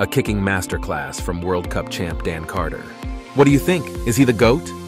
A kicking masterclass from World Cup champ Dan Carter. What do you think? Is he the GOAT?